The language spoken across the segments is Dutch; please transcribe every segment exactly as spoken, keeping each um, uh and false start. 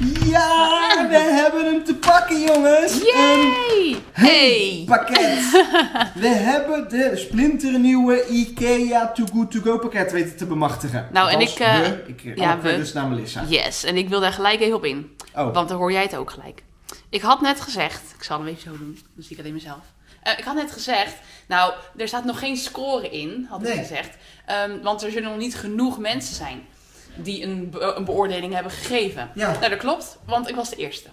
Ja, we hebben hem te pakken, jongens. Yay! Een Hey! pakket. We hebben de splinternieuwe IKEA Too Good To Go pakket weten te bemachtigen. Nou, en Althans, ik, uh, we, ik ja, we. we. dus naar Melissa. Yes, en ik wil daar gelijk even op in. Oh. Want dan hoor jij het ook gelijk. Ik had net gezegd, ik zal hem even zo doen, dan zie ik alleen mezelf. Uh, ik had net gezegd, nou, er staat nog geen score in, had Nee. ik gezegd. Um, want er zullen nog niet genoeg mensen zijn die een, be een beoordeling hebben gegeven. Ja. Nou, dat klopt, want ik was de eerste.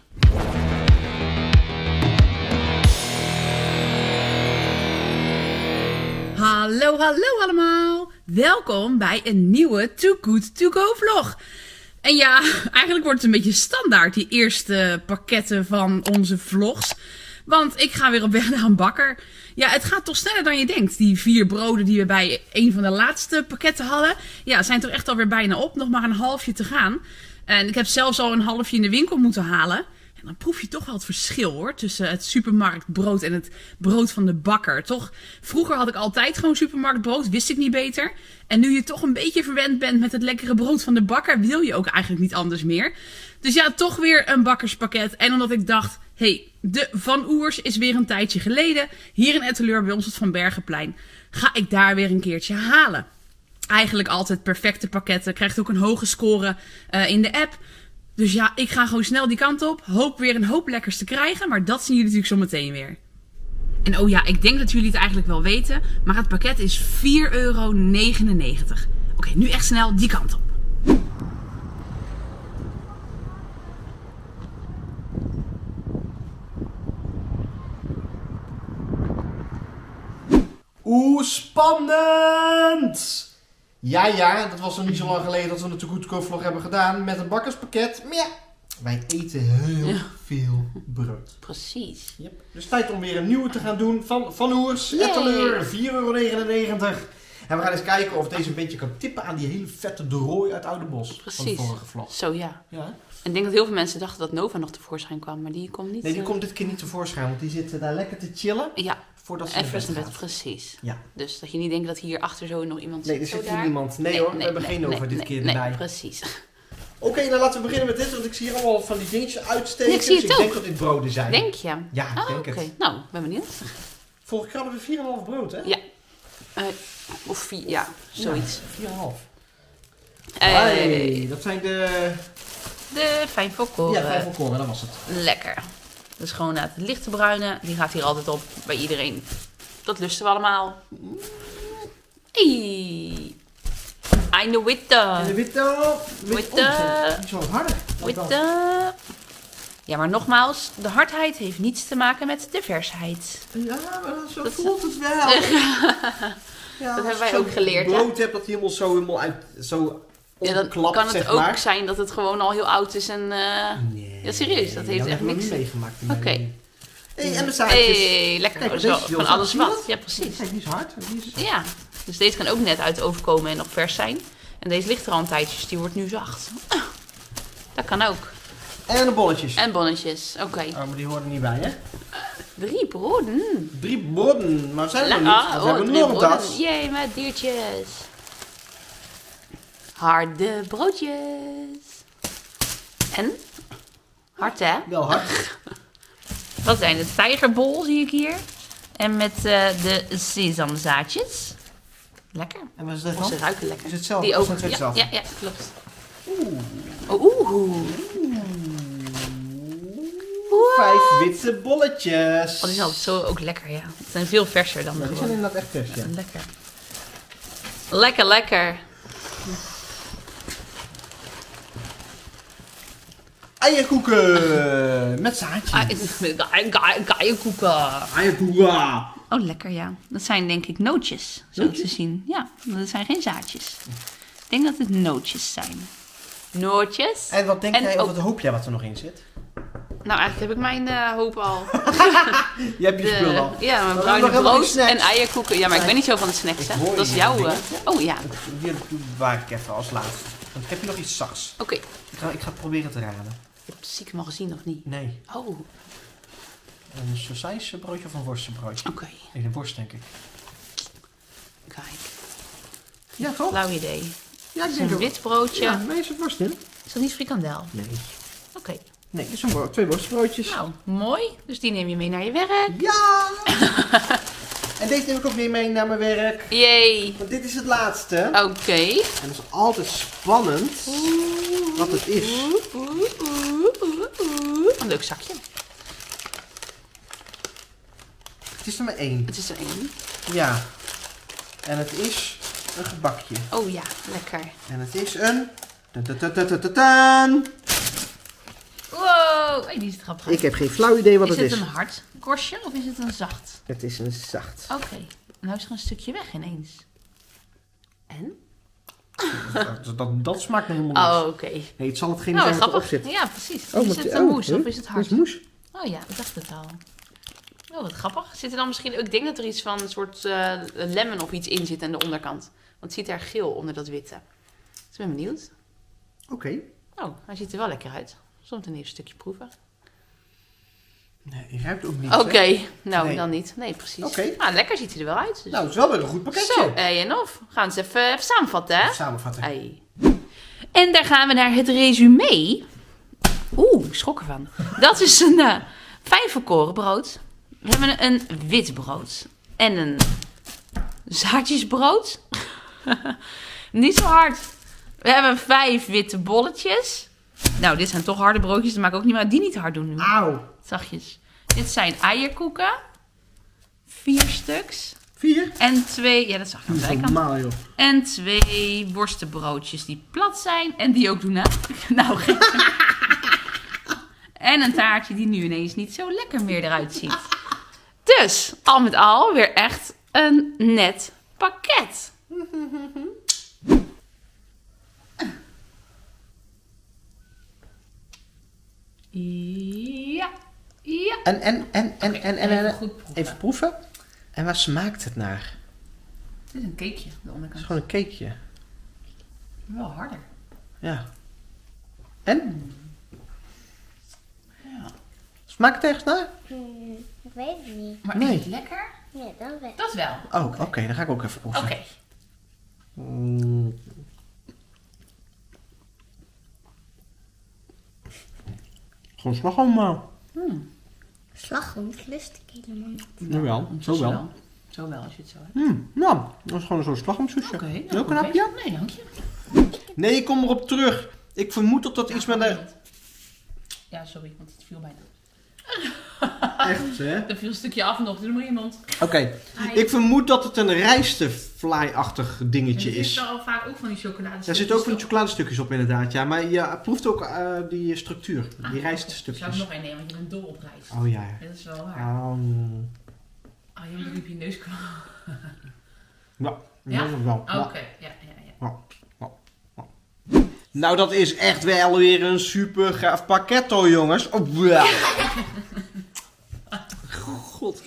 Hallo, hallo allemaal. Welkom bij een nieuwe Too Good To Go vlog. En ja, eigenlijk wordt het een beetje standaard, die eerste pakketten van onze vlogs. Want ik ga weer op weg naar een bakker. Ja, het gaat toch sneller dan je denkt. Die vier broden die we bij een van de laatste pakketten hadden. Ja, zijn toch echt alweer bijna op. Nog maar een halfje te gaan. En ik heb zelfs al een halfje in de winkel moeten halen. En dan proef je toch wel het verschil hoor. Tussen het supermarktbrood en het brood van de bakker. Toch, vroeger had ik altijd gewoon supermarktbrood. Wist ik niet beter. En nu je toch een beetje verwend bent met het lekkere brood van de bakker, wil je ook eigenlijk niet anders meer. Dus ja, toch weer een bakkerspakket. En omdat ik dacht, hé, hey, de Van Oers is weer een tijdje geleden. Hier in Etteleur bij ons het Van Bergenplein. Ga ik daar weer een keertje halen. Eigenlijk altijd perfecte pakketten. Krijgt ook een hoge score uh, in de app. Dus ja, ik ga gewoon snel die kant op. Hoop weer een hoop lekkers te krijgen. Maar dat zien jullie natuurlijk zo meteen weer. En oh ja, ik denk dat jullie het eigenlijk wel weten. Maar het pakket is vier euro negenennegentig. Oké, okay, nu echt snel die kant op. Oeh, spannend! Ja, ja, dat was nog niet zo lang geleden dat we een Too Good To Go vlog hebben gedaan met een bakkerspakket. Maar ja, wij eten heel ja. veel brood. Precies. Yep. Dus tijd om weer een nieuwe te gaan doen van Van Oers, Etteleur, vier euro negenennegentig. En we gaan eens kijken of deze een beetje kan tippen aan die hele vette de rooi uit Oudenbosch. Precies. Van de vorige vlog. Zo ja. Ja. En ik denk dat heel veel mensen dachten dat Nova nog tevoorschijn kwam, maar die komt niet. Nee, die uh... komt dit keer niet tevoorschijn, want die zitten daar lekker te chillen. Ja. Voordat ze even in bed bed, precies. Ja. Dus dat je niet denkt dat hier achter zo nog iemand nee, zit. Nee, er zit hier niemand. Nee, nee hoor, nee, we hebben nee, geen Nova nee, dit nee, keer erbij. Nee, precies. Oké, okay, dan laten we beginnen met dit, want ik zie hier allemaal van die dingetjes uitsteken. Ik zie het dus ik ook. denk dat dit broden zijn. Denk je? Ja, ik oh, denk okay. het. Nou, ben benieuwd. Vorige keer hadden we vier komma vijf brood, hè? Ja. Uh, of vier, ja, zoiets. Ja, vier komma vijf. Uh, hey, dat zijn de... De fijn volkoren. Ja, fijn volkoren, dat was het. Lekker. Dus gewoon het lichte bruine, die gaat hier altijd op bij iedereen. Dat lusten we allemaal. Hey. En de witte. En de witte. Witte. Oh, die is wel harder. Witte. Ja, maar nogmaals, de hardheid heeft niets te maken met de versheid. Ja, maar zo dat voelt het wel. Ja, dat hebben wij ook geleerd. Als je brood hebt dat helemaal zo helemaal uit... Zo ja, dan klapt, kan het zeg ook maar. zijn dat het gewoon al heel oud is en... Uh... Nee. Ja, serieus, dat heeft dat echt niks niet meegemaakt. Oké. Okay. Hey, en de zaadjes. Hey, lekker. Kijk, zo, deze van alles wat. Ja, precies. Kijk, die is hard. Die is... Ja, dus deze kan ook net uit de oven komen en nog vers zijn. En deze ligt er al een tijdje, dus die wordt nu zacht. Oh, dat kan ook. En de bolletjes. En bonnetjes, oké. Okay. Oh, maar die horen er niet bij, hè? Uh, drie broden. Drie broden, maar zijn er nog niet. Ah, we oh, hebben nog een tas. Jee, met diertjes. Harde broodjes. En? Hard, hè? Wel hard. Wat zijn de tijgerbol, zie ik hier. En met uh, de sesamzaadjes. Lekker. En wat is dat dan? Oh, ze ruiken lekker. Is het zelf? Die ook. Het ja, zelf? ja, ja, klopt. Oeh. Oh, oeh. Oeh. Vijf witte bolletjes. Oh, die zijn altijd zo ook lekker, ja. Het zijn veel verser dan de ja, die zijn inderdaad echt vers, ja. Lekker. Lekker, lekker. Eierkoeken met zaadjes. Eierkoeken. Eierkoeken. Oh, lekker, ja. Dat zijn denk ik nootjes, zo nootjes? te zien. Ja, dat zijn geen zaadjes. Ik denk dat het nootjes zijn. Nootjes. En wat denk en jij, ook... of wat hoop jij wat er nog in zit? Nou, eigenlijk heb ik mijn uh, hoop al. Je hebt je de, spul al. Ja, mijn bruine brood en eierkoeken. Ja, maar ik ben niet zo van de snacks, hè. Dat is jouw... Uh... Oh, ja. Die bewaar ik even als laatste. Dan heb je nog iets zachts. Oké. Okay. Ik ga, ik ga het proberen te raden. Je hebt het stiekem al gezien, of niet? Nee. Oh. Een sausijsbroodje of een worstenbroodje? Oké. Okay. Nee, een worst denk ik. Kijk. Ja, toch? Flauw idee. Ja, ik denk een wit broodje. Ja, nee, is het worst in? Is dat niet frikandel? Nee. Oké. Okay. Nee, dit zijn wo twee worstbroodjes. Nou, mooi. Dus die neem je mee naar je werk. Ja! En deze neem ik ook weer mee naar mijn werk. Jee. Want dit is het laatste. Oké. Okay. En het is altijd spannend oeh, wat het is. Oeh, oeh, oeh, oeh, oeh. Een leuk zakje. Het is er maar één. Het is er één. Ja. En het is een gebakje. Oh ja, lekker. En het is een... Ta-ta-ta-ta-ta-ta. Wow, hey, die is het grappig. Ik heb geen flauw idee wat is het is. Is het een hard korstje of is het een zacht? Het is een zacht. Oké, okay. Nou is er een stukje weg ineens. En? Dat, dat, dat smaakt me helemaal niet. Oh, oké. Okay. Nee, het zal hetgeen nou, zijn wat erop zit. Ja, precies. Oh, is het een oh, moes huh? of is het hard? Het is moes. Oh ja, ik dacht het al. Oh, wat grappig. Zit er dan misschien... Ik denk dat er iets van een soort uh, lemon of iets in zit aan de onderkant. Want het ziet er geel onder dat witte. Dus ik ben benieuwd. Oké. Okay. Oh, hij ziet er wel lekker uit. Soms een eerste stukje proeven. Nee, je ruikt ook niet. Oké, okay. nou nee. dan niet. Nee, precies. Oké. Okay. Nou, lekker ziet hij er wel uit. Dus. Nou, het is wel weer een goed pakketje. Zo, hey, en of. Gaan we eens even, even samenvatten, hè? Even samenvatten. Hey. En daar gaan we naar het resume. Oeh, ik schrok ervan. Dat is een uh, fijn volkoren brood. We hebben een wit brood. En een zaadjesbrood. Niet zo hard. We hebben vijf witte bolletjes. Nou, dit zijn toch harde broodjes. Dat maakt ook niet meer uit. Die niet hard doen nu. Auw. Zachtjes. Dit zijn eierkoeken. Vier stuks. Vier? En twee... Ja, dat zag ik aan de zijkant. Normaal, joh. En twee worstenbroodjes die plat zijn. En die ook doen, hè? Nou, geen... En een taartje die nu ineens niet zo lekker meer eruit ziet. Dus, al met al, weer echt een net pakket. Ja, ja. En, en, en, en, Okay, en, en, even, en goed proeven. even proeven. En waar smaakt het naar? Dit is een cakeje, de Het onderkant. is gewoon een cakeje. Wel harder. Ja. En? Ja. Smaakt het ergens naar? Hmm, ik weet het niet. Maar Nee. is het lekker? Ja, dat wel. Dat wel. Oh, oké. Okay. Dan ga ik ook even proeven. Oké. Okay. Mm. Gewoon slagroom. Uh. Hmm. Slagroom lust ik helemaal niet. Jawel, zo wel. wel. Zo wel, als je het zo hebt. Mm, nou, dat is gewoon zo'n slagroomsoesje. Oké. Okay, Wil ook een hapje? Nee, dank je. Nee, ik kom erop terug. Ik vermoed dat dat Ja, iets met de... Ja, sorry, want het viel bijna. Echt, hè? Er viel een stukje af nog, doe maar in je mond. Oké, okay. Ik vermoed dat het een rijstefly-achtig dingetje is. Er zit al vaak ook van die chocolade. Daar zitten ook van die chocoladestukjes op inderdaad, ja. Maar je proeft ook uh, die structuur, ah, die rijststukjes. Zou ik nog een nemen, want je bent dol op rijst. Oh ja, ja. Dat is wel waar. Um... Ah, je moet op je neus komen. Ja, ja? ja? wel. Oké, okay. ja, ja, ja. ja. Ja. Ja. Nou, dat is echt wel weer een super gaaf pakket hoor, jongens. Oh, ja. God.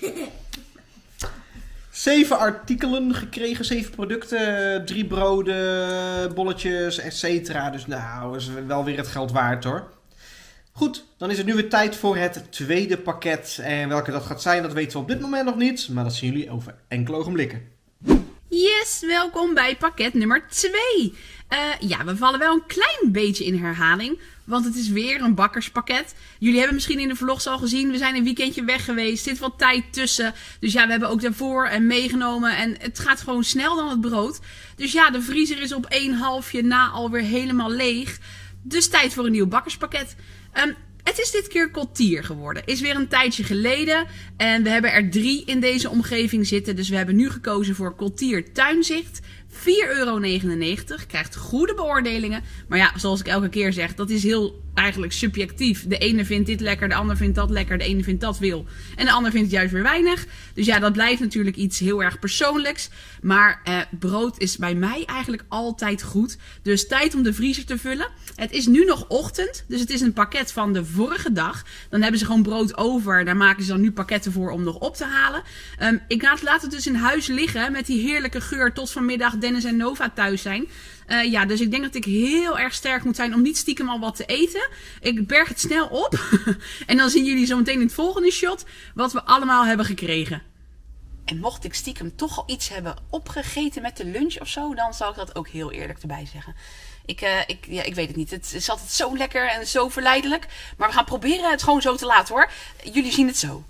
Zeven artikelen gekregen, zeven producten, drie broden, bolletjes, et cetera. Dus nou, is wel weer het geld waard hoor. Goed, dan is het nu weer tijd voor het tweede pakket. En welke dat gaat zijn, dat weten we op dit moment nog niet. Maar dat zien jullie over enkele ogenblikken. Yes, welkom bij pakket nummer twee. Uh, ja, we vallen wel een klein beetje in herhaling, want het is weer een bakkerspakket. Jullie hebben misschien in de vlogs al gezien, we zijn een weekendje weg geweest, er zit wat tijd tussen. Dus ja, we hebben ook daarvoor en meegenomen en het gaat gewoon snel dan het brood. Dus ja, de vriezer is op één halfje na alweer helemaal leeg. Dus tijd voor een nieuw bakkerspakket. Um, Het is dit keer Kottier geworden. Is weer een tijdje geleden. En we hebben er drie in deze omgeving zitten. Dus we hebben nu gekozen voor Kottier Tuinzicht. vier euro negenennegentig. Krijgt goede beoordelingen. Maar ja, zoals ik elke keer zeg, dat is heel eigenlijk subjectief. De ene vindt dit lekker, de ander vindt dat lekker, de ene vindt dat veel. En de ander vindt het juist weer weinig. Dus ja, dat blijft natuurlijk iets heel erg persoonlijks. Maar eh, brood is bij mij eigenlijk altijd goed. Dus tijd om de vriezer te vullen. Het is nu nog ochtend, dus het is een pakket van de vorige dag. Dan hebben ze gewoon brood over. Daar maken ze dan nu pakketten voor om nog op te halen. Um, ik laat, laat het dus in huis liggen met die heerlijke geur tot vanmiddag Dennis en Nova thuis zijn. Uh, ja, dus ik denk dat ik heel erg sterk moet zijn om niet stiekem al wat te eten. Ik berg het snel op. En dan zien jullie zo meteen in het volgende shot wat we allemaal hebben gekregen. En mocht ik stiekem toch al iets hebben opgegeten met de lunch of zo, dan zal ik dat ook heel eerlijk erbij zeggen. Ik, uh, ik, ja, ik weet het niet. Het is altijd zo lekker en zo verleidelijk. Maar we gaan proberen het gewoon zo te laten hoor. Jullie zien het zo.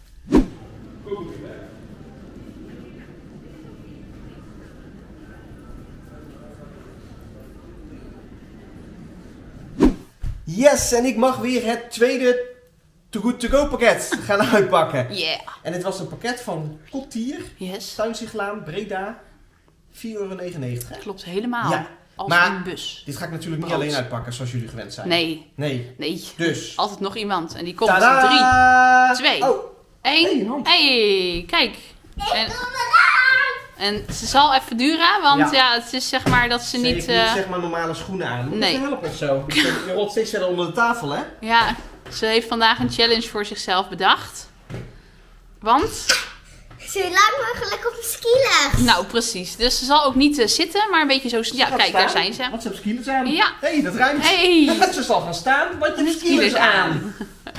Yes, en ik mag weer het tweede Too Good To Go pakket gaan uitpakken. Yeah. En dit was een pakket van Kottier, Yes. Tuinzichtlaan, Breda, vier euro negenennegentig. Hè? Klopt helemaal. Ja. Als Maar een bus. Dit ga ik natuurlijk niet Brood. alleen uitpakken zoals jullie gewend zijn. Nee. Nee. Nee. Dus. Altijd nog iemand. En die komt Tadaa! drie, twee, Oh, één. Hey, een hand. Hey, kijk. En, en ze zal even duren, want ja, Ja. het is zeg maar dat ze ze niet... heeft eh, niet zeg maar normale schoenen aan. Moet nee. je helpen of zo? Je je rolt steeds verder onder de tafel, hè? Ja, ze heeft vandaag een challenge voor zichzelf bedacht. Want, Zo lang mogelijk op een skilers. nou precies, dus ze zal ook niet eh, zitten, maar een beetje zo... Ja, Gaat kijk, staan, daar zijn ze. Want ze heeft skilers aan. Ja. Hé, hey, dat ruimt. Hey. Ze zal gaan staan, want je hebt Skilers skilers aan.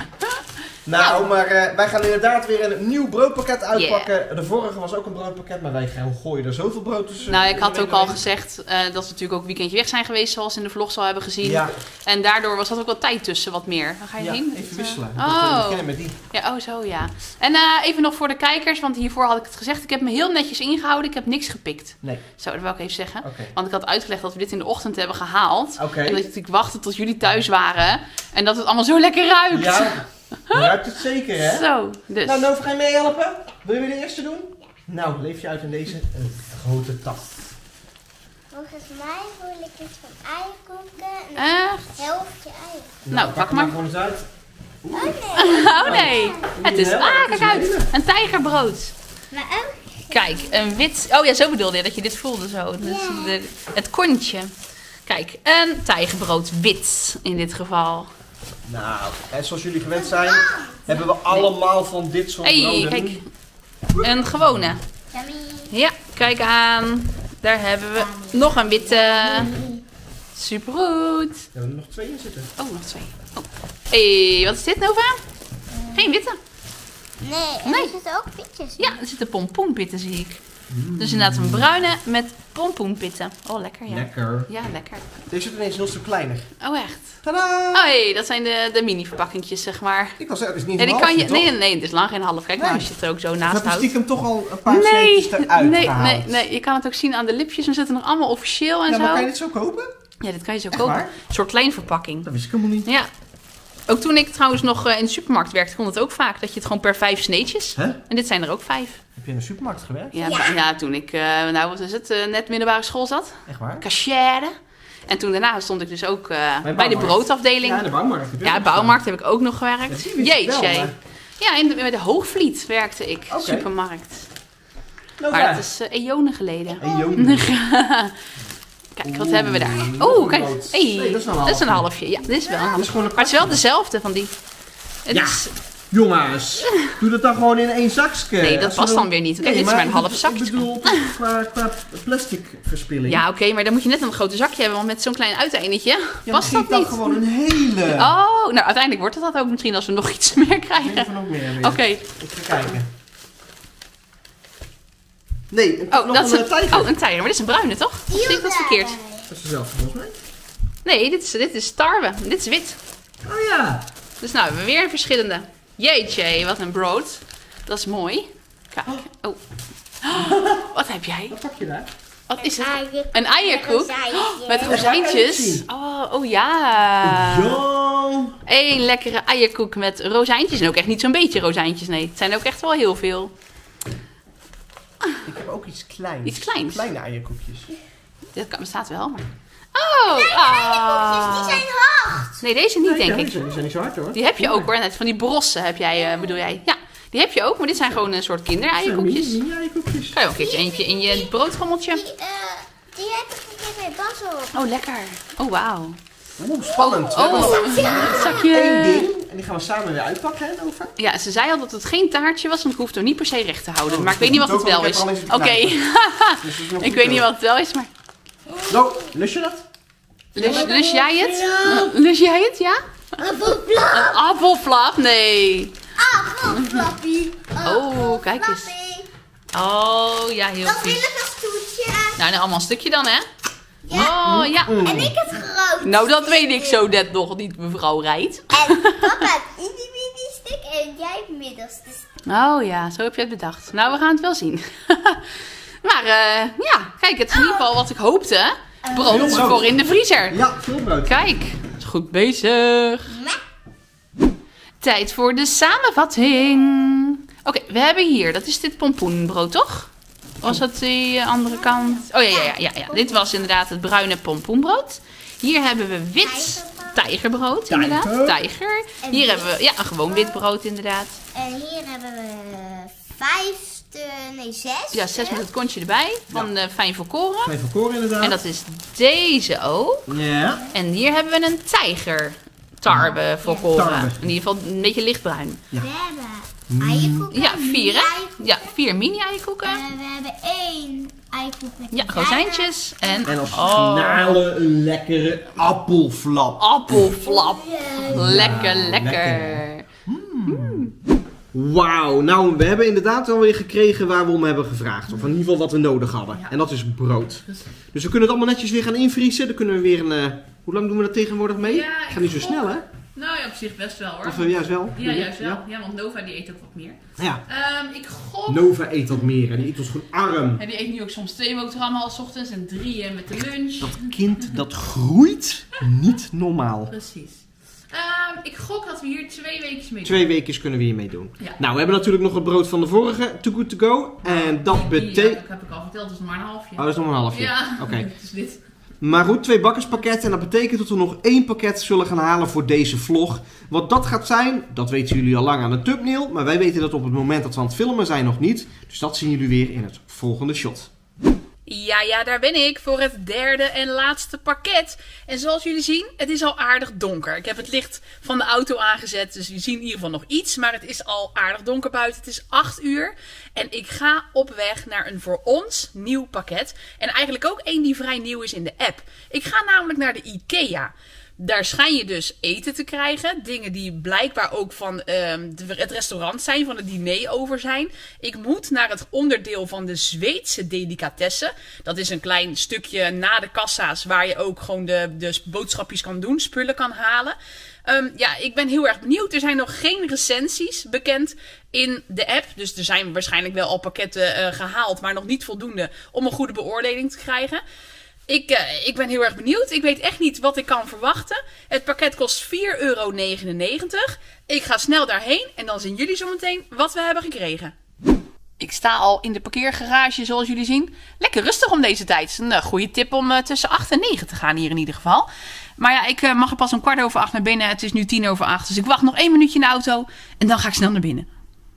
Nou, maar uh, wij gaan inderdaad weer een nieuw broodpakket uitpakken. De vorige was ook een broodpakket, maar wij gaan gooien er zoveel brood tussen. Nou, ik had ook al gezegd. gezegd uh, dat we natuurlijk ook een weekendje weg zijn geweest, zoals in de vlogs al hebben gezien. Ja, En daardoor was dat ook wel tijd tussen, wat meer. Waar ga je ja, heen? even wisselen. Oh. Dat beginnen met die. Ja, oh zo ja. En uh, even nog voor de kijkers, want hiervoor had ik het gezegd. Ik heb me heel netjes ingehouden. Ik heb niks gepikt. Nee, Zo, dat wil ik even zeggen. oké. Okay. Want ik had uitgelegd dat we dit in de ochtend hebben gehaald. Oké. En dat ik natuurlijk wachtte tot jullie thuis waren. En dat het allemaal zo lekker ruikt. Ja, je ruikt het zeker, hè? Zo, dus. Nou, Nova, ga je meehelpen? Wil je weer de eerste doen? Nou, leef je uit in deze uh, grote tas. Volgens mij voel ik iets van eierkoeken en Echt? een helftje eieren. Nou, pak hem maar. gewoon eens uit. Oh nee. Oh nee. Het is, Ja, ah, het is kijk een uit. hele. Een tijgerbrood. Maar ook. Kijk, een wit... Oh ja, zo bedoelde je dat je dit voelde zo. Dus Ja. de, het kontje. Kijk, een tijgerbrood wit in dit geval. Nou, en zoals jullie gewend zijn, hebben we allemaal van dit soort Hey, broden. kijk. Een gewone. Yummy. Ja, kijk aan. Daar hebben we nog een witte. Supergoed. We hebben er nog twee in zitten. Oh, nog twee. Oh. Hey, wat is dit, Nova? Geen witte. Nee, en Nee. er zitten ook pitjes in. Ja, er zitten pompoenpitten, zie ik. Dus inderdaad een bruine met pompoenpitten. Oh, lekker, ja. Lekker. Ja, lekker. Deze is ineens heel stuk kleiner. Oh, echt? Tadaa! Oh, hey, dat zijn de, de mini-verpakkingjes, zeg maar. Ik was het is niet Ja, een die kan je... halfje, Nee, toch? nee, nee, het is lang geen half. Kijk maar Nee. als je het er ook zo Of naast heb je houdt. stiekem toch al een paar Nee, sneetjes eruit nee, gehaald? nee, nee. Je kan het ook zien aan de lipjes. Dan zit er nog allemaal officieel en Ja, maar zo. kan je dit zo kopen? Ja, dit kan je zo Echt kopen. waar? Een soort kleinverpakking. Dat wist ik helemaal niet. Ja. Ook toen ik trouwens nog eh, in de supermarkt werkte, kon het ook vaak. Dat je het gewoon per vijf sneetjes. Hè? En dit zijn er ook vijf. Heb je in een supermarkt gewerkt? Ja, ja. ja toen ik, uh, nou wat is het, uh, net middelbare school zat. Echt waar? Cashier. En toen daarna stond ik dus ook uh, bij, bij de bouwmarkt. broodafdeling. Ja, Ja, de bouwmarkt. heb je ja ook bouwmarkt heb ik ook nog gestaan. Ja, gewerkt. die wist ik wel, Jeetje. maar- Ja, in de, bij de Hoogvliet werkte ik. Oké. Supermarkt. Nova. Maar dat is uh, eonen geleden. Hey, jongen. Kijk, wat hebben we daar? Oeh, kijk. brood. Hey, Nee, dat is wel een dat is een halfje. halfje. Ja, dit is wel een Dat is halfje. gewoon een Maar het is wel dezelfde van die. Het Ja. is, Jongens, doe dat dan gewoon in één zakje. Nee, dat Als past we dan weer niet. Kijk, dit is maar een ik half bedoel- zakje. Ik bedoel, qua, qua plastic verspilling. ja, oké, maar dan moet je net een grote zakje hebben, want met zo'n klein uiteindetje Ja, past maar dat geef dan niet. gewoon een hele. Oh, nou uiteindelijk wordt het dat ook misschien als we nog iets meer Nee, krijgen. van ook meer. weer. Oké, Ik ga kijken. Nee, een- oh, nog dat is een een, eh, tijger. oh, een tijger, maar dit is een bruine toch? Of zie ik dat verkeerd? Dat is dezelfde volgens mij. Nee, dit is, dit is tarwe. Dit is wit. Oh ja. Dus nou, we hebben weer een verschillende. Jeetje, wat een brood. Dat is mooi. Kijk. Oh. Wat heb jij? Wat pak je daar? Wat is het? Eierkoek. Een eierkoek? Rozijntjes. Met Ja, rozijntjes? kan je het Oh, oh ja. Jo. Eén lekkere eierkoek met rozijntjes. En ook echt niet zo'n beetje rozijntjes, nee. Het zijn er ook echt wel heel veel. Ik heb ook iets kleins. Iets kleins? Kleine eierkoekjes. Dat kan, bestaat wel, maar... Oh! ah. Die zijn hard. Nee, deze niet, Nee, denk ja, die ik. zijn, die zijn niet zo hard hoor. Die heb je ook hoor. Net van die brossen heb jij, eh, bedoel jij. Ja, die heb je ook. Maar dit zijn gewoon een soort kindereierkoekjes. Mini eierkoekjes. Kan je ook een keertje eentje in je broodrommeltje. Die, eh, die heb ik een keer bij Bas op. Oh, lekker. Oh, wauw. Oeh, spannend. We hebben Oh, nog een één zakje. ding. En die gaan we samen weer uitpakken, hè, Nova? Ja, ze zei al dat het geen taartje was, want ik hoefde hem niet per se recht te houden. Oh, maar ik dat weet niet wat moet het ook, wel want is. ik heb Oké, er al eens in Dus dat is nog ik goed weet niet ook. wat het wel is, maar... Nou, lust je dat? Lus, lus jij het? Lus jij het, ja? Appelflap. Een appelflap? Nee. Appelflappie. Oh, kijk eens. Oh, ja, heel Dat wil vies. ik als toetje. Nou, nou, allemaal een stukje dan, hè? Oh, ja. En ik het groot. Nou, dat weet ik zo net nog niet, mevrouw Rijt. En papa heeft een mini stuk en jij het middelste stuk. Oh ja, zo heb je het bedacht. Nou, we gaan het wel zien. Maar uh, ja, kijk, het is in ieder geval wat ik hoopte. Brood Heel brood. voor in de vriezer. Ja, veel brood. Kijk, is goed bezig. Tijd voor de samenvatting. Oké, okay, we hebben hier, dat is dit pompoenbrood, toch? Was dat die andere kant? Oh ja, ja, ja, ja, ja. Dit was inderdaad het bruine pompoenbrood. Hier hebben we wit tijgerbrood, inderdaad. Tijger. Tijger. Hier hebben we, ja, een gewoon wit brood, inderdaad. En hier hebben we vijf, nee zes. Ja, zes met het kontje erbij, van ja. Fijn volkoren. Fijn volkoren, inderdaad. En dat is deze ook. Ja. En hier hebben we een tijgertarwe volkoren. Tarwe. In ieder geval een beetje lichtbruin. Ja. We hebben eierkoeken. Ja, vier hè? Eierkoeken. Ja, vier mini eierkoeken. Uh, we hebben één eierkoek met Ja, rozijntjes. En, En als oh, finale een lekkere appelflap. appelflap. Lekker, lekker. lekker. Wauw, nou we hebben inderdaad alweer gekregen waar we om hebben gevraagd. Of in ieder geval wat we nodig hadden. Ja. En dat is brood. Dus we kunnen het allemaal netjes weer gaan invriezen. Dan kunnen we weer een... Uh, hoe lang doen we dat tegenwoordig mee? Ja, Gaat niet zo ik snel hè? Nou ja, op zich best wel hoor. Of uh, juist wel? Ja, juist wel. Ja, Ja, want Nova die eet ook wat meer. ja. Um, ik gok... Nova eet wat meer en die eet ons gewoon arm. En die eet nu ook soms twee boterhammen al 's ochtends en drie met de lunch. Dat kind dat groeit niet normaal. Precies. Um, ik gok dat we hier twee weken mee doen. Twee weken kunnen we hiermee doen. Ja. Nou, we hebben natuurlijk nog het brood van de vorige, Too Good To Go. En dat Die, betekent... ja, dat heb ik al verteld, dat is nog maar een halfje. Oh, dat is nog een halfje. Ja, Oké. het is dit. Maar goed, twee bakkerspakketten. En dat betekent dat we nog één pakket zullen gaan halen voor deze vlog. Wat dat gaat zijn, dat weten jullie al lang aan de thumbnail. Maar wij weten dat op het moment dat we aan het filmen zijn nog niet. Dus dat zien jullie weer in het volgende shot. Ja, ja, daar ben ik voor het derde en laatste pakket. En zoals jullie zien, het is al aardig donker. Ik heb het licht van de auto aangezet, dus je ziet in ieder geval nog iets. Maar het is al aardig donker buiten. Het is acht uur en ik ga op weg naar een voor ons nieuw pakket. En eigenlijk ook één die vrij nieuw is in de app. Ik ga namelijk naar de IKEA. Daar schijn je dus eten te krijgen. Dingen die blijkbaar ook van um, de, het restaurant zijn, van het diner over zijn. Ik moet naar het onderdeel van de Zweedse delicatessen. Dat is een klein stukje na de kassa's waar je ook gewoon de, de boodschapjes kan doen, spullen kan halen. Um, ja, ik ben heel erg benieuwd. Er zijn nog geen recensies bekend in de app. Dus er zijn waarschijnlijk wel al pakketten uh, gehaald, maar nog niet voldoende om een goede beoordeling te krijgen. Ik, uh, ik ben heel erg benieuwd. Ik weet echt niet wat ik kan verwachten. Het pakket kost vier euro negenennegentig. Ik ga snel daarheen en dan zien jullie zo meteen wat we hebben gekregen. Ik sta al in de parkeergarage zoals jullie zien. Lekker rustig om deze tijd. Een uh, goede tip om uh, tussen acht en negen te gaan hier in ieder geval. Maar ja, ik uh, mag er pas om kwart over acht naar binnen. Het is nu tien over acht. Dus ik wacht nog één minuutje in de auto en dan ga ik snel naar binnen.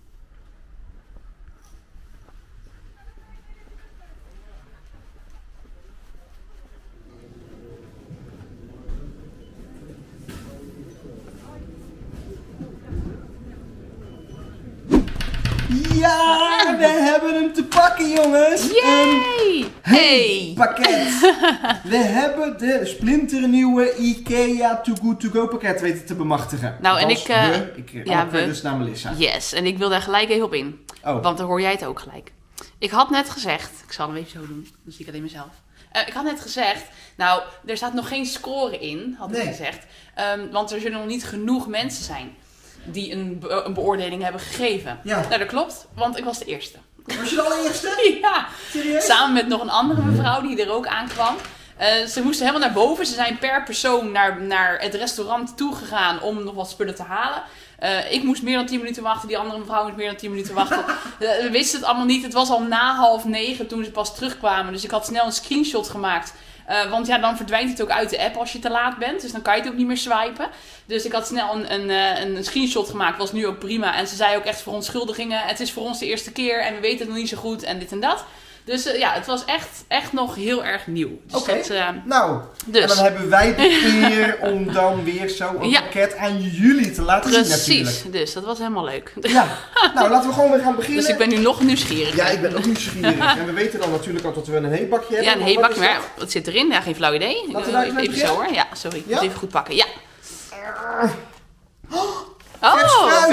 Ja, we hebben hem te pakken, jongens. Yay! Een Hey! pakket. We hebben de splinternieuwe IKEA Too Good To Go pakket weten te bemachtigen. Nou, en Althans, ik, uh, we, ik ja, alle credits naar Melissa. Yes, en ik wil daar gelijk even op in. Oh. Want dan hoor jij het ook gelijk. Ik had net gezegd, ik zal hem even zo doen, dan zie ik alleen mezelf. Uh, ik had net gezegd, nou, er staat nog geen score in, had ik Nee. gezegd. Um, want er zullen nog niet genoeg mensen zijn die een, be een beoordeling hebben gegeven. Ja. Nou, dat klopt, want ik was de eerste. Was je de allereerste? Ja, Serieus? samen met nog een andere mevrouw die er ook aankwam. Uh, ze moesten helemaal naar boven. Ze zijn per persoon naar, naar het restaurant toegegaan om nog wat spullen te halen. Uh, ik moest meer dan tien minuten wachten. Die andere mevrouw moest meer dan tien minuten wachten. Uh, we wisten het allemaal niet. Het was al na half negen toen ze pas terugkwamen. Dus ik had snel een screenshot gemaakt. Uh, want ja, dan verdwijnt het ook uit de app als je te laat bent. Dus dan kan je het ook niet meer swipen. Dus ik had snel een, een, een, een screenshot gemaakt. Was nu ook prima. En ze zei ook echt verontschuldigingen. Het is voor ons de eerste keer en we weten het nog niet zo goed en dit en dat. Dus uh, ja, het was echt, echt nog heel erg nieuw. Dus Oké, dat, uh, nou, dus. en dan hebben wij de eer om dan weer zo een Ja. pakket aan jullie te laten zien Precies, natuurlijk. dus dat was helemaal leuk. Ja, nou laten we gewoon weer gaan beginnen. Dus ik ben nu nog nieuwsgierig. Ja, ik ben ook nieuwsgierig. En we weten dan natuurlijk al dat we een heebakje hebben. Ja, een Maar heebak, wat is maar dat? wat zit erin? Ja, geen flauw idee. Laten we even daar even, even zo hoor. Ja, sorry. Ik Ja? moet even goed pakken. Ja. Vers Oh, fruit.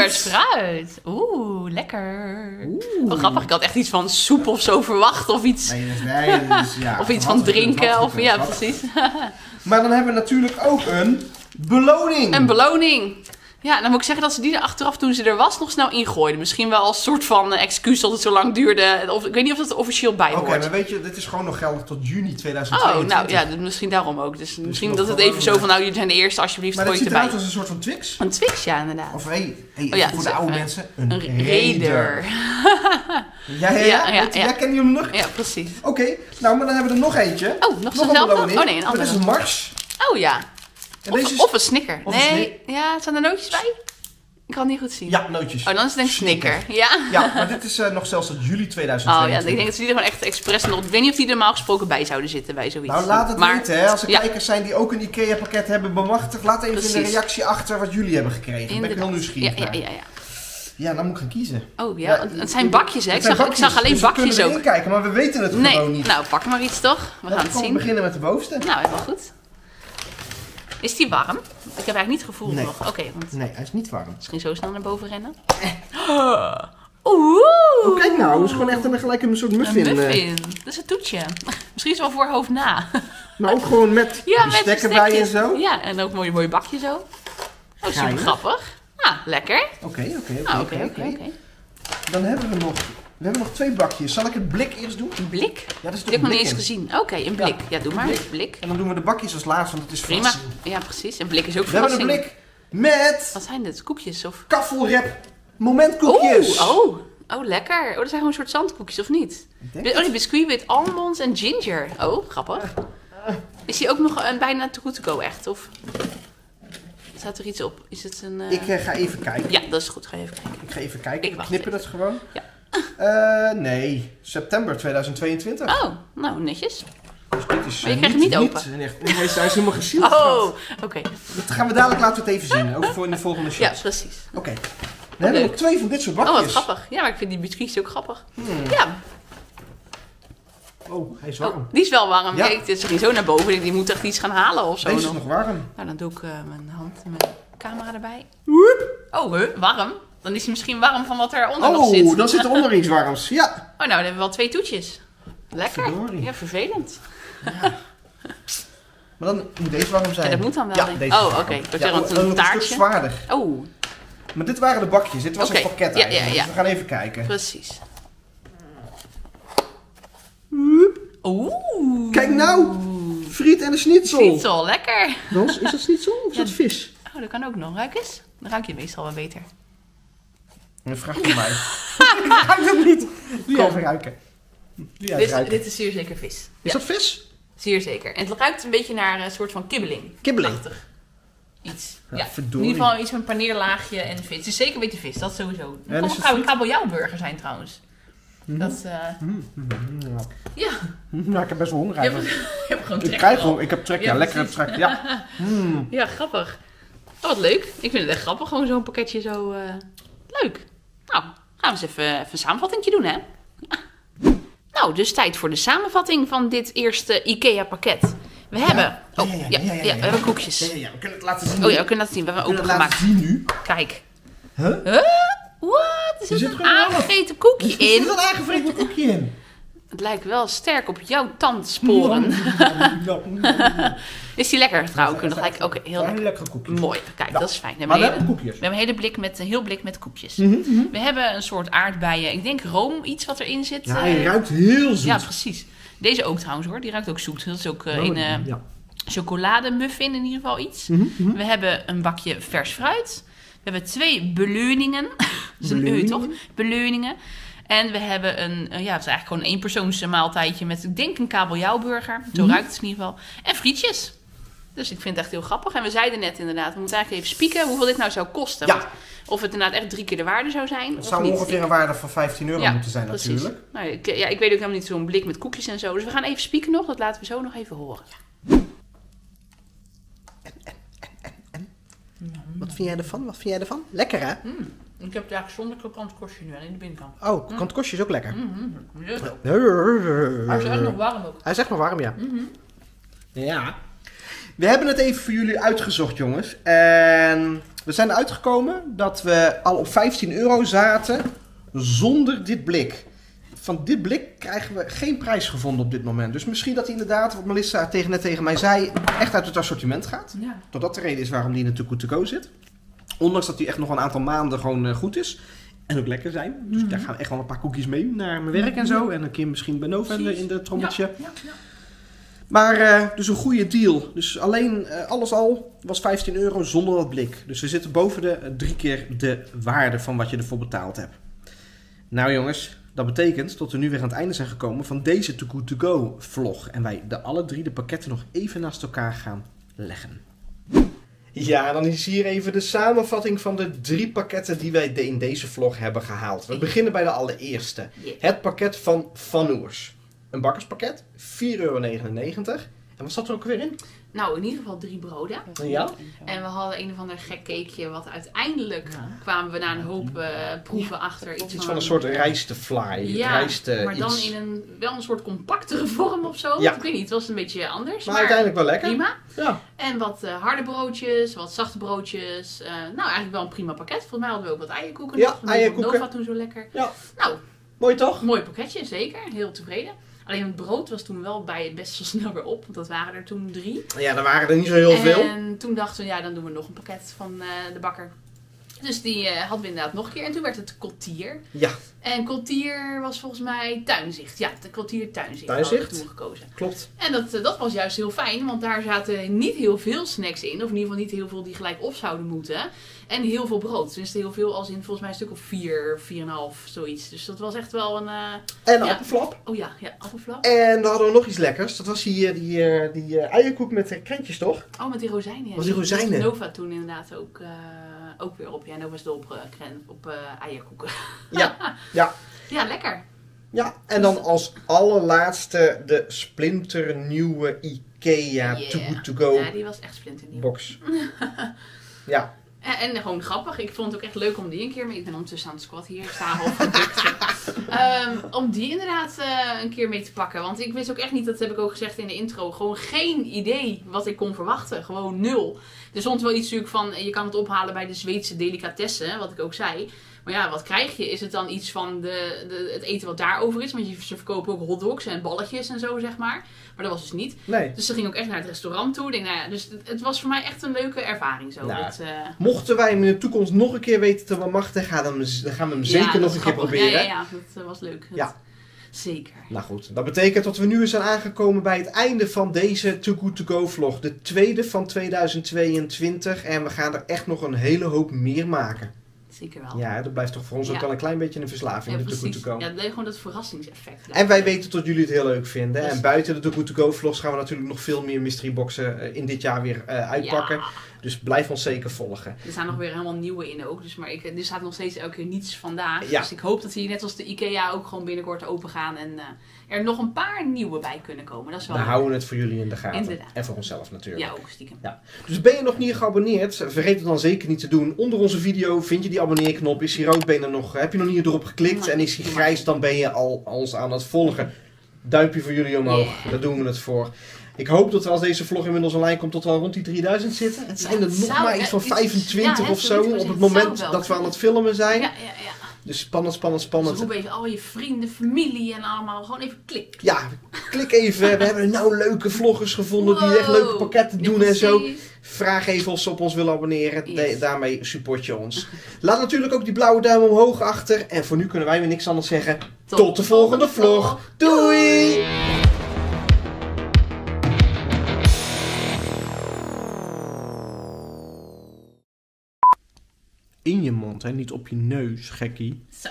vers fruit. Oeh, lekker. Oeh. Oh, grappig. Ik had echt iets van soep of zo verwacht. Of iets, Nee, dat is, nee, dat is, ja, of iets wat van gekund, drinken. wat Of, gekund, ja, wat precies. Maar dan hebben we natuurlijk ook een beloning. Een beloning. Ja, dan moet ik zeggen dat ze die er achteraf toen ze er was nog snel ingooiden. Misschien wel als soort van eh, excuus dat het zo lang duurde. Of, ik weet niet of dat er officieel bij Oké, hoort. maar weet je, dit is gewoon nog geldig tot juni tweeduizend Oh, tweeëntwintig. nou ja, misschien daarom ook. Dus, misschien nog dat het gewoon, even zo van, nou jullie zijn de eerste, alsjeblieft, Maar gooi dat het ziet erbij. eruit als een soort van Twix. Een Twix, ja, inderdaad. Of hey, hey Oh ja, voor het de is oude even mensen, een, Een raider. raider. Ja, ja, ja. Ja, ja, Weet- ja. Jij kent jullie nog? Ja, precies. Oké, nou, maar dan hebben we er nog eentje. Oh, nog zo'n een zelfde? beloning. Oh nee, een andere. Dat is een Mars. Oh ja. En Of, deze is... of een snicker. of een Nee, ja, staan er nootjes bij? Ik kan het niet goed zien. Ja, nootjes. Oh, dan is het denk ik snicker. Ja. Ja, maar dit is eh, nog zelfs tot juli Oh tweeduizend ja, tweeëntwintig. ik denk dat ze die er gewoon echt expres nog... Ik weet niet of die er normaal gesproken bij zouden zitten bij zoiets. Nou, laat het Maar- weten, hè. Als er ja. kijkers zijn die ook een IKEA-pakket hebben bemachtigd, laat even in de Precies. reactie achter wat jullie hebben gekregen. Daar ben ik heel Inderdaad. nieuwsgierig Ja, ja, naar. ja, ja. Ja, dan moet ik gaan kiezen. Oh ja, Ja, het zijn bakjes hè. Ik Het zijn zag, ik zag alleen dus we bakjes kunnen ook. erin kijken, maar we weten het Nee, gewoon niet. nou pak maar iets toch. We gaan Dan het gaan we zien. beginnen met de bovenste. Nou, helemaal goed. Is die warm? Ik heb eigenlijk niet het gevoel Nee. nog. Oké, want Nee, hij is niet warm. misschien zo snel naar boven rennen. Oeh. Oh, kijk nou, het is gewoon echt een, gelijk een soort muffin. Een eh. muffin. Dat is een toetje. Misschien is het wel voor hoofd na. Maar ook gewoon met Ja, die met stekker bij en bestekjes. zo. Oké, Ja, en ook een mooi, mooi bakje zo. Oh, super Geinig. grappig. Nou, lekker. oké, oké, Nou, oké, oké, oké, oké. oké. Dan hebben we nog, we hebben nog twee bakjes. Zal ik het blik eerst doen? Een blik? Ja, dat is Die heb ik nog niet eens in. gezien. Oké, een blik. Ja, doe maar. blik. Blik. En dan doen we de bakjes als laatste, want het is Prima. verrassing. Ja, precies. Een blik is ook We hebben een verrassing. blik met Wat zijn dit? Koekjes of... kaffelrep momentkoekjes. Oeh, oh. Oh, lekker. Oh, dat zijn gewoon een soort zandkoekjes, of niet? Ik denk Oh, het. die biscuit with almonds en ginger. Oh, grappig. Is die ook nog een bijna too good to go, echt? Of staat er iets op? Is het een... eh, Ik eh, ga even kijken. Ja, dat is goed. Ga even kijken. Ik ga even kijken. Ik We wacht knippen het gewoon. Ja. Eh, nee, september tweeduizend tweeëntwintig. Oh, nou, netjes. Dus dit is Maar je eh, krijgt hem niet open. Nee, hij is hij is helemaal gesield. Oh, oké. Dat gaan we dadelijk laten we het even zien. Ook voor in de volgende Ja, shows. precies. Oké. We hebben Leuk. nog twee van dit soort Oh, bakjes. wat grappig. Ja, maar ik vind die biscuits ook grappig. Hmm. Ja, Oh, hij is oh, warm. die is wel warm. Ja. Kijk, het ging zo naar boven. Die moet echt iets gaan halen of zo Deze is nog. nog warm. Nou, dan doe ik uh, mijn hand en mijn camera erbij. Woep. Oh, huh, warm. Dan is hij misschien warm van wat eronder nog Oh, zit. dan zit er onder iets warms. Ja. Oh, nou, dan hebben we wel twee toetjes. Lekker. Verdorie. Ja, vervelend. Maar dan moet deze warm zijn. Ja, dat moet dan wel, Ja, denk ik. deze is Oh, warm. oké. Ik wou Ja, zeggen, want dan een nog een stuk taartje. zwaarder. Oh, Maar dit waren de bakjes. Dit was Oké. een pakket Ja, ja, eigenlijk. ja. Dus we gaan even kijken. precies. Oeh. Kijk nou. Friet en een schnitzel. Schnitzel, lekker. Dans, is dat schnitzel of is Ja. dat vis? Oh, dat kan ook nog. Ruik eens. Dan ruik je meestal wel beter. Een vraag van mij. Ik ruik dat niet. Doe jij Kom. even ruiken. Doe jij Dit, even ruiken. dit is zeer zeker vis. Is Ja, dat vis? zeer zeker. En het ruikt een beetje naar een soort van kibbeling. Kibbeling. Achtig. Iets. Ja, Ja, in verdorie. ieder geval iets met een paneerlaagje en vis. Het is zeker een beetje vis, dat sowieso. Ja, Het dus kan het ook een kabeljauwburger zijn trouwens. Dat, eh ja, Nou, ik heb best wel honger je hebt, eigenlijk. je hebt gewoon Ik trek. krijg gewoon, ik heb trek. Ja, Ja, lekker precies. trek. Ja. Mm. Ja, grappig. Oh, wat leuk. Ik vind het echt grappig, gewoon zo'n pakketje zo. eh, leuk. Nou, gaan we eens even, even een samenvatting doen, hè? Nou, dus tijd voor de samenvatting van dit eerste IKEA-pakket. We hebben... Oh, ja, ja, we hebben koekjes. Ja, ja, ja, we kunnen het laten zien. Oh ja, we kunnen dat zien. We hebben we hem kunnen het laten opengemaakt. zien nu. Kijk. Huh? Huh? Wat? Er zit zit een gewoon een aangegeten koekje Er zit in. een aangevreten koekje in. Het lijkt wel sterk op jouw tandsporen. Is die lekker trouwens? Dan ga ik ook heel Een lekker. lekkere koekje. Mooi, kijk, Ja. dat is fijn. We Maar hebben, we een hebben hele, koekjes. we hebben een hele blik met, een heel blik met koekjes. Mhm, mhm. We hebben een soort aardbeien, ik denk room, iets wat erin zit. Ja, eh, hij ruikt heel zoet. ja, precies. Deze ook trouwens hoor, die ruikt ook zoet. Dat is ook eh, Oh, een eh, ja. chocolademuffin in ieder geval iets. Mhm, mhm. We hebben een bakje vers fruit. We hebben twee beleuningen. Dat is een eu, toch? Beleuningen. En we hebben een, uh, ja, het is eigenlijk gewoon een eenpersoons maaltijdje met, ik denk, een kabeljauwburger. Zo Mhm. ruikt het in ieder geval. En frietjes. Dus ik vind het echt heel grappig. En we zeiden net inderdaad, we moeten eigenlijk even spieken hoeveel dit nou zou kosten. Ja. Want of het inderdaad echt drie keer de waarde zou zijn. Het of zou niet. ongeveer een waarde van vijftien euro Ja, moeten zijn precies. natuurlijk. Nou, ik, ja, ik weet ook helemaal niet zo'n blik met koekjes en zo. Dus we gaan even spieken nog. Dat laten we zo nog even horen. Wat vind jij ervan? Wat vind jij ervan? Lekker hè? Mm. Ik heb het eigenlijk zonder krokant korstje nu, alleen de binnenkant. Oh, kantkostje is ook lekker. Mm-hmm. Hij Hij is echt nog warm ook. Hij is echt nog warm, ja. Mhm. Ja. We hebben het even voor jullie uitgezocht, jongens. En We zijn eruit gekomen dat we al op vijftien euro zaten zonder dit blik. Van dit blik krijgen we geen prijs gevonden op dit moment. Dus misschien dat hij inderdaad, wat Melissa tegen, net tegen mij zei, echt uit het assortiment gaat. Ja. Dat dat de reden is waarom die in de Too Good To Go zit. Ondanks dat die echt nog een aantal maanden gewoon uh, goed is. En ook lekker zijn. Dus mm-hmm. daar gaan echt wel een paar koekjes mee naar mijn werk en zo. En een keer misschien bij Nova in de, in de trommeltje. Ja, ja, ja. Maar uh, dus een goede deal. Dus alleen uh, alles al was vijftien euro zonder dat blik. Dus we zitten boven de uh, drie keer de waarde van wat je ervoor betaald hebt. Nou jongens, dat betekent dat we nu weer aan het einde zijn gekomen van deze Too Good To Go vlog. En wij de alle drie de pakketten nog even naast elkaar gaan leggen. Ja, dan is hier even de samenvatting van de drie pakketten die wij in deze vlog hebben gehaald. We beginnen bij de allereerste. Het pakket van Van Oers. Een bakkerspakket, vier euro negenennegentig. En wat zat er ook weer in? Nou, in ieder geval drie broden. Ja. En we hadden een of ander gek cakeje, wat uiteindelijk ja. kwamen we na een hoop uh, proeven ja. achter. Iets, iets van, van een soort rijstefly. Ja, rijste maar dan iets. in een, wel een soort compactere vorm of zo. Ja. Ik weet niet, het was een beetje anders. Maar, maar uiteindelijk wel lekker. Prima. Ja. En wat uh, harde broodjes, wat zachte broodjes. Uh, nou, eigenlijk wel een prima pakket. Volgens mij hadden we ook wat eierkoeken. Ja, eierkoeken. Nova toen zo lekker. Ja. Nou, mooi toch? Mooi pakketje, zeker. Heel tevreden. Alleen het brood was toen wel bij het best wel snel weer op. Want dat waren er toen drie. Ja, er waren er niet zo heel en veel. En toen dachten we, ja, dan doen we nog een pakket van uh, de bakker. Dus die uh, hadden we inderdaad nog een keer. En toen werd het Coltier. Ja. En Coltier was volgens mij Tuinzicht. Ja, de Coltier Tuinzicht. Tuinzicht. Hadden we toen gekozen. Klopt. En dat, uh, dat was juist heel fijn. Want daar zaten niet heel veel snacks in. Of in ieder geval niet heel veel die gelijk op zouden moeten. En heel veel brood. Dus heel veel als in volgens mij een stuk of vier, vier en een half, zoiets. Dus dat was echt wel een... Uh, en een ja. appelflap. Oh ja, ja, appelflap. En dan hadden we nog iets lekkers. Dat was die, die, uh, die uh, eierkoek met uh, krentjes, toch? Oh, met die rozijnen. Ja. Was die rozijnen? Nova toen inderdaad ook, uh, ook weer op. Ja, Nova is dol op, uh, op uh, eierkoeken. Ja, ja. Ja, lekker. Ja, en dan als allerlaatste de splinternieuwe IKEA yeah. Too Good To Go ja, die was echt splinternieuw. box. Ja. En, en gewoon grappig. Ik vond het ook echt leuk om die een keer mee... Ik ben ondertussen aan het squat hier. Ik sta half gedrukt. um, om die inderdaad uh, een keer mee te pakken. Want ik wist ook echt niet, dat heb ik ook gezegd in de intro, gewoon geen idee wat ik kon verwachten. Gewoon nul. Er stond wel iets natuurlijk van, je kan het ophalen bij de Zweedse delicatessen, wat ik ook zei. Maar ja, wat krijg je? Is het dan iets van de, de, het eten wat daarover is? Want je, ze verkopen ook hotdogs en balletjes en zo, zeg maar. Maar dat was dus niet. Nee. Dus ze ging ook echt naar het restaurant toe. Denk, nou ja, dus het, het was voor mij echt een leuke ervaring zo. Nou, het, uh... mochten wij hem in de toekomst nog een keer weten te bemachtigen, gaan we hem, dan gaan we hem zeker ja, nog een keer proberen. Ja, ja, ja, dat uh, was leuk. Ja. Dat, zeker. Nou goed, dat betekent dat we nu zijn aangekomen bij het einde van deze Too Good To Go vlog. De tweede van tweeduizend tweeëntwintig. En we gaan er echt nog een hele hoop meer maken. Zeker wel. Ja, dat blijft toch voor ons ja. ook wel een klein beetje een verslaving. Ja, de Too Good To Go. Ja, dat blijft gewoon dat verrassingseffect. En wij weten dat jullie het heel leuk vinden. Dus... En buiten de Too Good To Go vlogs gaan we natuurlijk nog veel meer mystery boxen in dit jaar weer uh, uitpakken. Ja. Dus blijf ons zeker volgen. Er staan nog weer helemaal nieuwe in ook. Dus, maar ik, er staat nog steeds elke keer niets vandaag. Ja. Dus ik hoop dat die net als de IKEA ook gewoon binnenkort open gaan. En uh, er nog een paar nieuwe bij kunnen komen. Dat is wel Dan houden we het voor jullie in de gaten. Inderdaad. En voor onszelf natuurlijk. Ja, ook stiekem. Ja. Dus ben je nog niet geabonneerd? Vergeet het dan zeker niet te doen. Onder onze video vind je die abonneerknop. Is die rood, ben je nog, heb je nog niet erop geklikt? En is die grijs, dan ben je al ons aan het volgen. Duimpje voor jullie omhoog. Yeah. Daar doen we het voor. Ik hoop dat we als deze vlog inmiddels online komt tot we rond die drieduizend zitten. Het zijn ja, er nog zou, maar iets van vijfentwintig ja, of zo op het moment dat we aan het filmen zijn. Ja, ja, ja. Dus spannend, spannend, spannend. Dus roep even al je vrienden, familie en allemaal. Gewoon even klik. Ja, klik even. We hebben nou leuke vloggers gevonden wow. die echt leuke pakketten doen ja, en zo. Vraag even of ze op ons willen abonneren. Yes. De, daarmee support je ons. Laat natuurlijk ook die blauwe duim omhoog achter. En voor nu kunnen wij weer niks anders zeggen. Tot, Tot de volgende, volgende vlog. vlog. Doei! In je mond, hè? Niet op je neus, gekkie. Zo.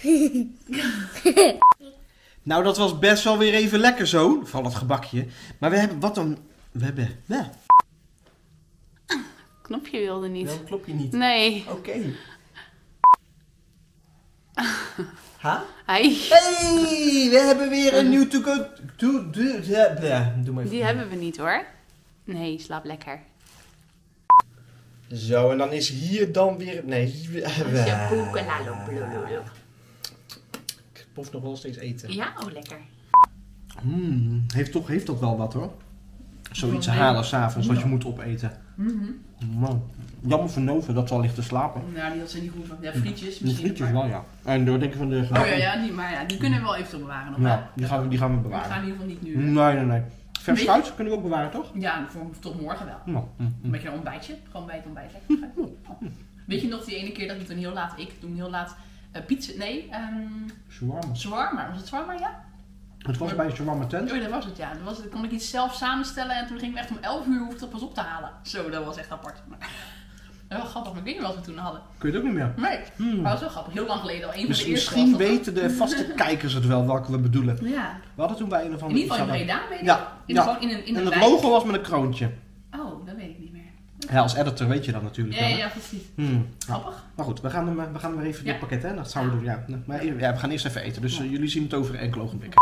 Nou, dat was best wel weer even lekker zo, van het gebakje. Maar we hebben, wat dan? We hebben, ja. Knopje wilde niet. Wel, knopje niet. Nee. Oké. Okay. Ha? Hey. Hey, we hebben weer een nieuw to go. Doe, doe, ja, doe maar even. Die hebben we niet hoor. Nee, slaap lekker. Zo, en dan is hier dan weer... Nee. Ik proef nog wel steeds eten. Ja, oh lekker. Mm, heeft, toch, heeft dat wel wat hoor. Zoiets oh, halen s'avonds wat je moet opeten. Mm-hmm. Man. Jammer voor Nove dat ze al ligt te slapen. Nou, die had ze niet goed van. Ja, frietjes De misschien. frietjes maar- wel, ja. En door denk ik van de... Oh ja, ja, die, maar ja, die kunnen we wel eventueel bewaren nog. hè? Ja, die gaan we, die gaan we We bewaren. gaan in ieder geval niet nu. Nee, nee, nee. Vers Weet je- fruit kunnen we ook bewaren, toch? Ja, voor, tot morgen wel. Nou, mm, Een mm. beetje een ontbijtje. Gewoon bij het ontbijt. Lekker. Oh. Weet je nog die ene keer dat we toen heel laat, ik toen heel laat uh, pizza, nee, um, Shawarma. shawarma. Was het shawarma, ja? Het was bij een shawarma tent. Oh, dat was het, ja. Dan, was het, dan kon ik iets zelf samenstellen en toen gingen we echt om elf uur hoefde het pas op te halen. Zo, dat was echt apart. Maar, dat was wel grappig, maar ik weet niet wat we toen hadden. Kun je het ook niet meer? Nee, Hmm. maar dat was wel grappig. Heel lang geleden al. Een van Mis- de eerste misschien was dat, weten de vaste kijkers het wel welke we bedoelen. Ja. We hadden toen bij een of In andere... ieder geval in iets Breda, weet ik. Ja, In, ja. Gewoon in een, in En een het wijk. logo was met een kroontje. Oh, dat weet ik niet meer. Ja, als editor weet je dat natuurlijk Ja, wel. ja, hè? ja, precies. Hmm. Grappig. Maar goed, we gaan, hem, eh, we gaan weer even Ja. dit pakket, hè? Dat zouden we doen, ja. Maar ja, we gaan eerst even eten, dus Ja. uh, jullie zien het over enkele ogenblikken.